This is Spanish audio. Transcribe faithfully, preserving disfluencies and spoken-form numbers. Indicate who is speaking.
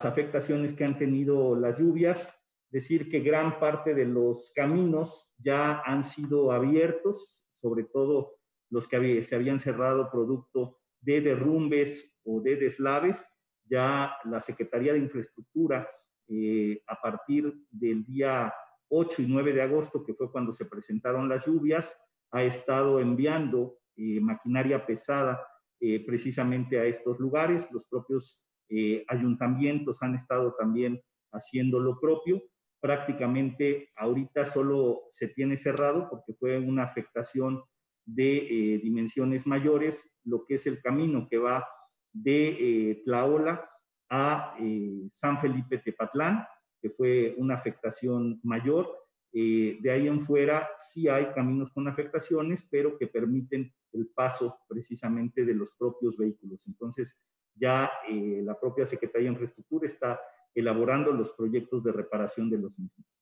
Speaker 1: afectaciones que han tenido las lluvias, decir que gran parte de los caminos ya han sido abiertos, sobre todo los que había, se habían cerrado producto de derrumbes o de deslaves. Ya la Secretaría de Infraestructura, eh, a partir del día ocho y nueve de agosto, que fue cuando se presentaron las lluvias, ha estado enviando eh, maquinaria pesada eh, precisamente a estos lugares. Los propios eh, ayuntamientos han estado también haciendo lo propio. Prácticamente ahorita solo se tiene cerrado porque fue una afectación de eh, dimensiones mayores, lo que es el camino que va de eh, Tlaola a eh, San Felipe Tepatlán, que fue una afectación mayor. Eh, de ahí en fuera sí hay caminos con afectaciones, pero que permiten el paso precisamente de los propios vehículos. Entonces ya eh, la propia Secretaría de Infraestructura está elaborando los proyectos de reparación de los mismos.